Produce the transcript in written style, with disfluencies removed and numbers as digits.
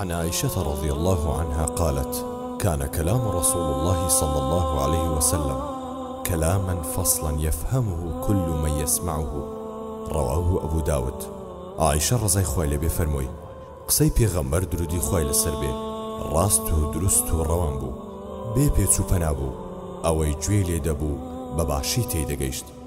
عن عائشة رضي الله عنها قالت: كان كلام رسول الله صلى الله عليه وسلم كلاما فصلا يفهمه كل من يسمعه. رواه أبو داود. عائشة رضي خوای لێ بێ فەرمووی: قسەی پێغەمبەر درودی خوای لەسەر بێ ڕاست و دروست و ڕەوان بوو، بێ پێچ و پەنا بوو، ئەوەی گوێی لێ دەبوو بەباشی تێی دەگەیشت.